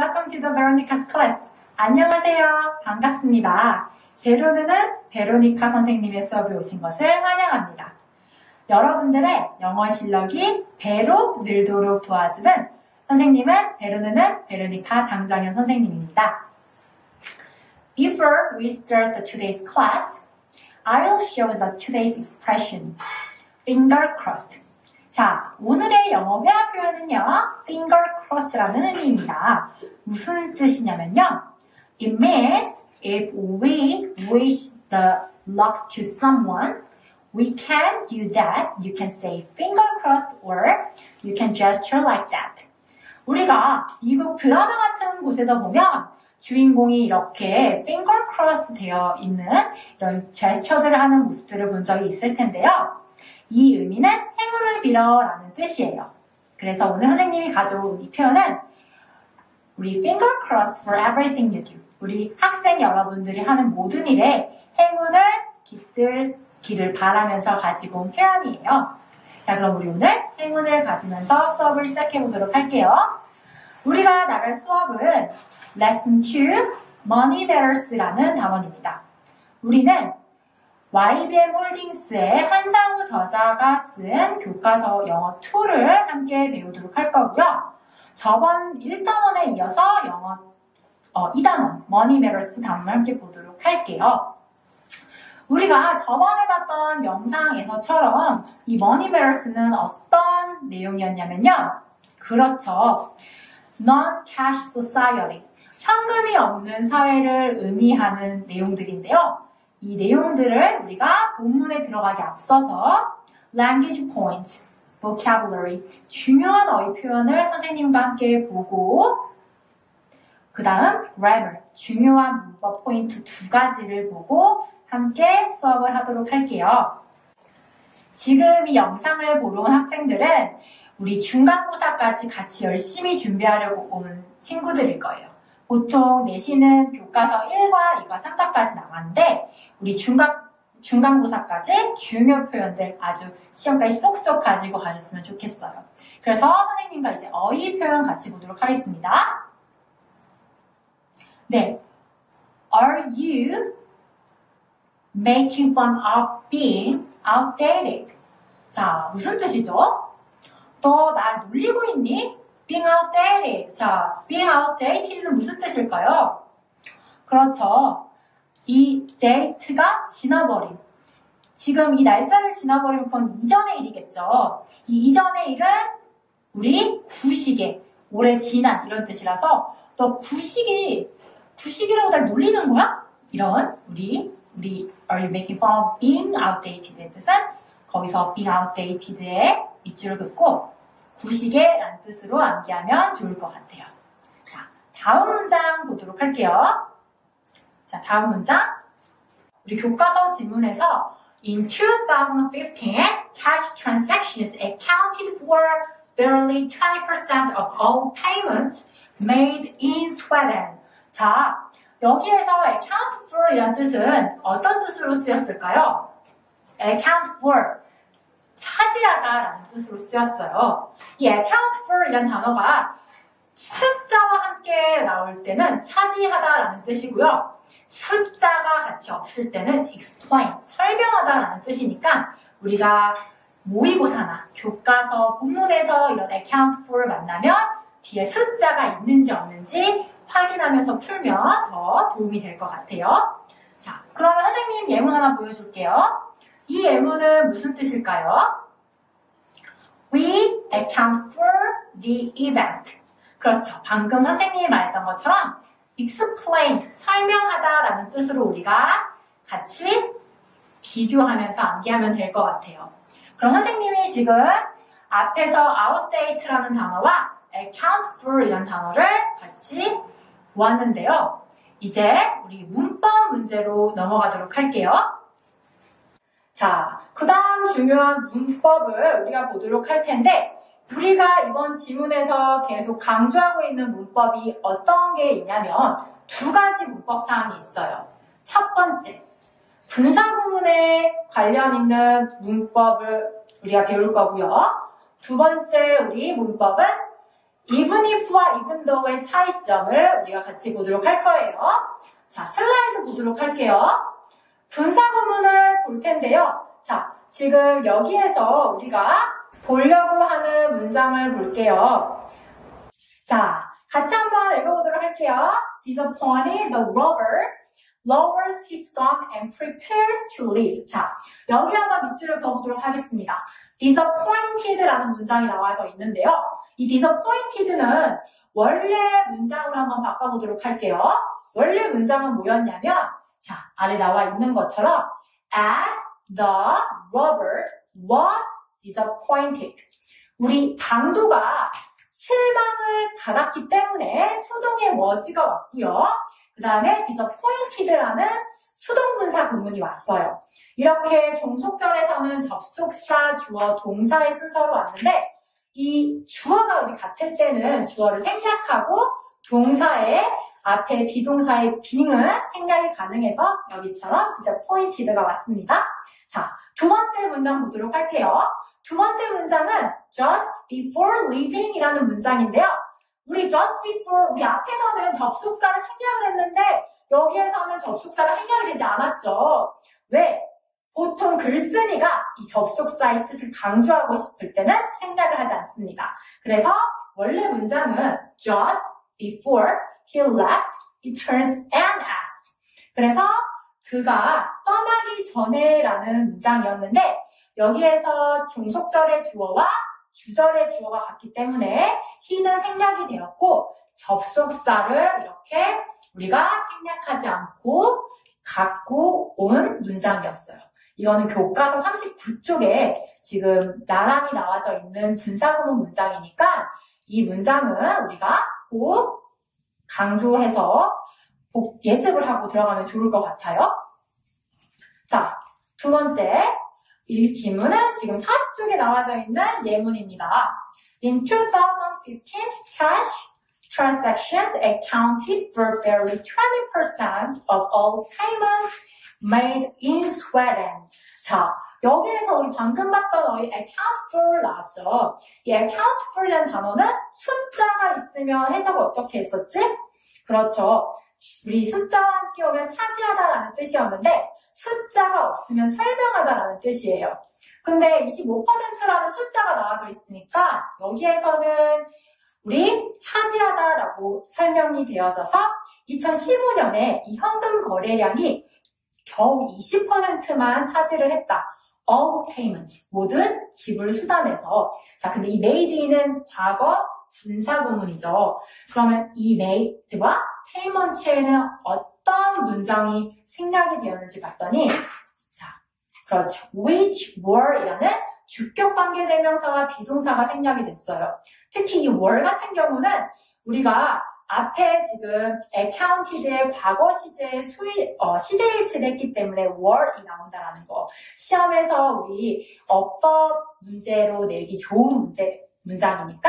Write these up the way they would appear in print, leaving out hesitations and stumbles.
welcome to the Veronica's class. 안녕하세요. 반갑습니다. 베로느는 베로니카 선생님의 수업에 오신 것을 환영합니다. 여러분들의 영어 실력이 배로 늘도록 도와주는 선생님은 베로느는 베로니카 장정현 선생님입니다. Before we start today's class, I will show the today's expression, finger crossed. 자, 오늘의 영어 회화 표현은요, finger crossed라는 의미입니다. 무슨 뜻이냐면요, it means if we wish the luck to someone, we can do that. You can say finger crossed or you can gesture like that. 우리가 미국 드라마 같은 곳에서 보면 주인공이 이렇게 finger cross 되어 있는 이런 제스처들을 하는 모습들을 본 적이 있을 텐데요. 이 의미는 행운을 빌어 라는 뜻이에요. 그래서 오늘 선생님이 가져온 이 표현은 우리 finger crossed for everything you do. 우리 학생 여러분들이 하는 모든 일에 행운을 깃들기를 바라면서 가지고 온 표현이에요. 자, 그럼 우리 오늘 행운을 가지면서 수업을 시작해 보도록 할게요. 우리가 나갈 수업은 Lesson 2, Money Matters라는 단원입니다. 우리는 YBM 홀딩스의 한상우 저자가 쓴 교과서 영어 2를 함께 배우도록 할 거고요. 저번 1단원에 이어서 영어 2단원, Money Matters 단원을 함께 보도록 할게요. 우리가 저번에 봤던 영상에서처럼 이 Money Matters는 어떤 내용이었냐면요. 그렇죠. Non-cash society, 현금이 없는 사회를 의미하는 내용들인데요. 이 내용들을 우리가 본문에 들어가기 앞서서 language point, vocabulary, 중요한 어휘 표현을 선생님과 함께 보고 그 다음 grammar, 중요한 문법 포인트 2가지를 보고 함께 수업을 하도록 할게요. 지금 이 영상을 보러 온 학생들은 우리 중간고사까지 같이 열심히 준비하려고 온 친구들일 거예요. 보통 내신은 교과서 1과 2과 3과까지 나가는데 우리 중간고사까지 중요 표현들 아주 시험까지 쏙쏙 가지고 가셨으면 좋겠어요. 그래서 선생님과 이제 어휘 표현 같이 보도록 하겠습니다. 네, Are you making fun of being outdated? 자, 무슨 뜻이죠? 너 날 놀리고 있니? Being outdated. 자, being outdated는 무슨 뜻일까요? 그렇죠. 이 date가 지나버림. 지금 이 날짜를 지나버리면 그건 이전의 일이겠죠. 이 이전의 일은 우리 구시계, 오래 지난 이런 뜻이라서 너 구시계라고 날 놀리는 거야? 이런 우리 are you making fun of being outdated의 뜻은 거기서 being outdated의 밑줄을 긋고 구시계라는 뜻으로 암기하면 좋을 것 같아요. 자, 다음 문장 보도록 할게요. 자, 다음 문장. 우리 교과서 지문에서 In 2015, cash transactions accounted for barely 20% of all payments made in Sweden. 자, 여기에서 account for 이란 뜻은 어떤 뜻으로 쓰였을까요? account for, 차지하다라는 뜻으로 쓰였어요. 이 account for 이란 단어가 숫자와 함께 나올 때는 차지하다라는 뜻이고요. 숫자가 같이 없을 때는 explain, 설명하다라는 뜻이니까 우리가 모의고사나 교과서 본문에서 이런 account for 만나면 뒤에 숫자가 있는지 없는지 확인하면서 풀면 더 도움이 될 것 같아요. 자, 그러면 선생님 예문 하나 보여줄게요. 이 예문은 무슨 뜻일까요? We account for the event. 그렇죠. 방금 선생님이 말했던 것처럼 explain, 설명하다라는 뜻으로 우리가 같이 비교하면서 암기하면 될 것 같아요. 그럼 선생님이 지금 앞에서 outdate라는 단어와 account for 이라는 단어를 같이 보았는데요. 이제 우리 문법 문제로 넘어가도록 할게요. 자, 그 다음 중요한 문법을 우리가 보도록 할 텐데 우리가 이번 지문에서 계속 강조하고 있는 문법이 어떤 게 있냐면 2가지 문법 사항이 있어요. 첫 번째, 분사구문에 관련 있는 문법을 우리가 배울 거고요. 두 번째 우리 문법은 even if와 even though의 차이점을 우리가 같이 보도록 할 거예요. 자, 슬라이드 보도록 할게요. 분사구문을 볼 텐데요. 자, 지금 여기에서 우리가 보려고 하는 문장을 볼게요. 자, 같이 한번 읽어보도록 할게요. Disappointed, the robber lowers his gun and prepares to leave. 자, 여기 한번 밑줄을 그어보도록 하겠습니다. disappointed라는 문장이 나와서 있는데요. 이 disappointed는 원래 문장으로 한번 바꿔보도록 할게요. 원래 문장은 뭐였냐면, 자, 아래 나와 있는 것처럼 as the robber was disappointed. 우리 강도가 실망을 받았기 때문에 수동의 was가 왔고요. 그 다음에 disappointed라는 수동분사 구문이 왔어요. 이렇게 종속절에서는 접속사, 주어, 동사의 순서로 왔는데 이 주어가 우리 같을 때는 주어를 생략하고 동사의 앞에 비동사의 being은 생략이 가능해서 여기처럼 disappointed가 왔습니다. 자, 두 번째 문장 보도록 할게요. 두 번째 문장은 just before leaving 이라는 문장인데요. 우리 just before, 우리 앞에서는 접속사를 생략을 했는데 여기에서는 접속사가 생략이 되지 않았죠. 왜? 보통 글쓴이가 이 접속사의 뜻을 강조하고 싶을 때는 생략을 하지 않습니다. 그래서 원래 문장은 just before he left, he turns and asks. 그래서 그가 떠나기 전에 라는 문장이었는데 여기에서 종속절의 주어와 주절의 주어가 같기 때문에 he는 생략이 되었고 접속사를 이렇게 우리가 생략하지 않고 갖고 온 문장이었어요. 이거는 교과서 39쪽에 지금 나란히 나와져 있는 분사구문 문장이니까 이 문장은 우리가 꼭 강조해서 예습을 하고 들어가면 좋을 것 같아요. 자, 두 번째 이 질문은 지금 40쪽에 나와져 있는 예문입니다. In 2015, cash transactions accounted for barely 20% of all payments made in Sweden. 자, 여기에서 우리 방금 봤던 account for 나왔죠. 이 account for이라는 단어는 숫자가 있으면 해석을 어떻게 했었지? 그렇죠. 우리 숫자와 함께 오면 차지하다라는 뜻이었는데 숫자가 없으면 설명하다라는 뜻이에요. 근데 25%라는 숫자가 나와져 있으니까 여기에서는 우리 차지하다라고 설명이 되어져서 2015년에 이 현금 거래량이 겨우 20%만 차지를 했다. All payments, 모든 지불 수단에서. 자, 근데 이 made는 과거 분사구문이죠. 그러면 이 made와 payment에는 어떤 문장이 생략이 되었는지 봤더니, 자, 그렇죠. which were이라는 주격관계대명사와 비동사가 생략이 됐어요. 특히 이 were 같은 경우는 우리가 앞에 지금 accounted의 과거 시제의 시제일치를 했기 때문에 were이 나온다라는 거. 시험에서 우리 어법 문제로 내기 좋은 문장이니까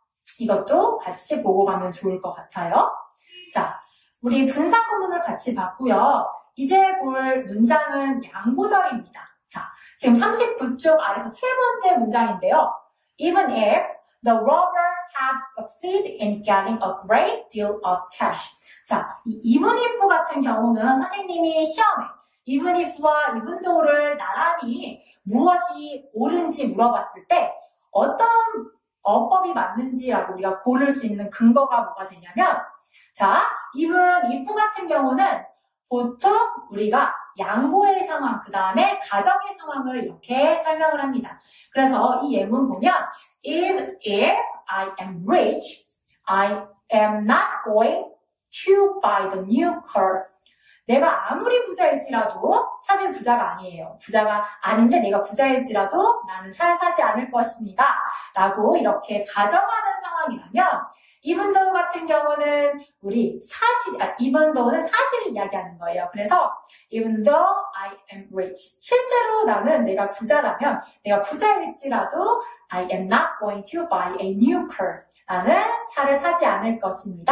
이것도 같이 보고 가면 좋을 것 같아요. 자, 우리 분사구문을 같이 봤고요. 이제 볼 문장은 양보절입니다. 자, 지금 39쪽 아래서 세 번째 문장인데요. Even if the robber had succeeded in getting a great deal of cash. 자, 이 even if 같은 경우는 선생님이 시험에 even if와 even though를 나란히 무엇이 옳은지 물어봤을 때 어떤 어법이 맞는지라고 우리가 고를 수 있는 근거가 뭐가 되냐면, 자, even if 같은 경우는 보통 우리가 양보의 상황, 그 다음에 가정의 상황을 이렇게 설명을 합니다. 그래서 이 예문 보면 Even if I am rich, I am not going to buy the new car. 내가 아무리 부자일지라도 사실 부자가 아니에요. 부자가 아닌데 내가 부자일지라도 나는 차를 사지 않을 것입니다. 라고 이렇게 가정하는 상황이라면 even though 같은 경우는 우리 even though는 사실을 이야기하는 거예요. 그래서 even though I am rich. 실제로 나는 내가 부자라면 내가 부자일지라도 I am not going to buy a new car. 나는 차를 사지 않을 것입니다.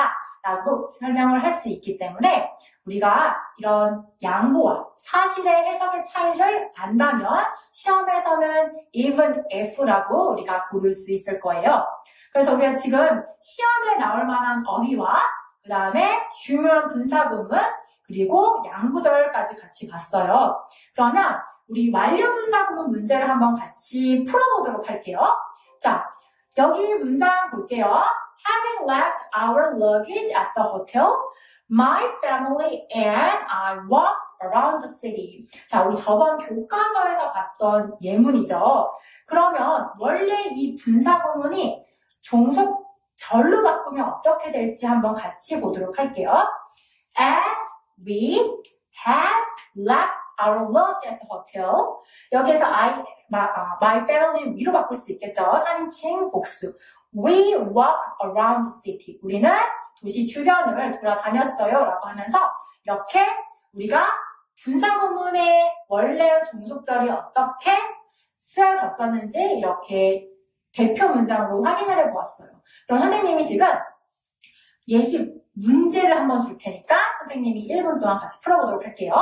라고 설명을 할 수 있기 때문에 우리가 이런 양보와 사실의 해석의 차이를 안다면 시험에서는 even if라고 우리가 고를 수 있을 거예요. 그래서 우리가 지금 시험에 나올 만한 어휘와 그 다음에 중요한 분사구문 그리고 양구절까지 같이 봤어요. 그러면 우리 완료 분사구문 문제를 한번 같이 풀어보도록 할게요. 자, 여기 문장 볼게요. Having left our luggage at the hotel, my family and I walked around the city. 자, 우리 저번 교과서에서 봤던 예문이죠. 그러면 원래 이 분사구문이 종속절로 바꾸면 어떻게 될지 한번 같이 보도록 할게요. As we had left our luggage at the hotel. 여기에서 my family 위로 바꿀 수 있겠죠. 3인칭 복수. We walked around the city. 우리는 도시 주변을 돌아다녔어요. 라고 하면서 이렇게 우리가 분사구문의 원래 종속절이 어떻게 쓰여졌었는지 이렇게 대표 문장으로 확인을 해보았어요. 그럼 선생님이 지금 예시 문제를 한번 줄 테니까 선생님이 1분 동안 같이 풀어보도록 할게요.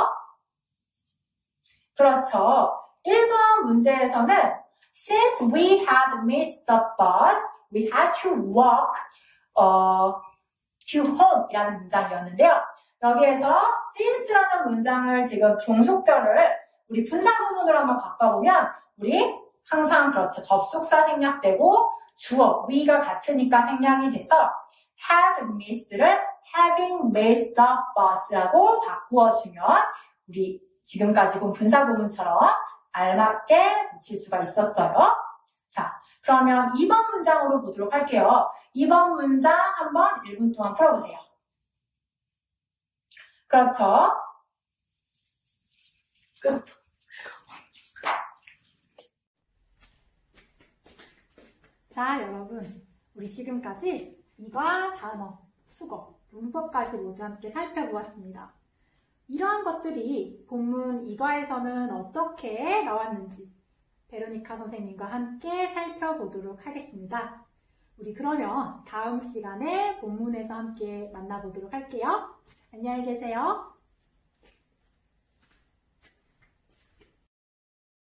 그렇죠. 1번 문제에서는 Since we had missed the bus, we had to walk to home 이라는 문장이었는데요. 여기에서 since라는 문장을 지금 종속절을 우리 분사구문으로 한번 바꿔보면 우리 항상 그렇죠. 접속사 생략되고 주어 we가 같으니까 생략이 돼서 had missed를 having missed the bus라고 바꾸어주면 우리 지금까지 본 분사구문처럼 알맞게 붙일 수가 있었어요. 자, 그러면 2번 문장으로 보도록 할게요. 2번 문장 한번 1분 동안 풀어보세요. 그렇죠. 끝. 자, 여러분. 우리 지금까지 이과, 단어, 수거, 문법까지 모두 함께 살펴보았습니다. 이러한 것들이 본문 이과에서는 어떻게 나왔는지 베로니카 선생님과 함께 살펴보도록 하겠습니다. 우리 그러면 다음 시간에 본문에서 함께 만나보도록 할게요. 안녕히 계세요.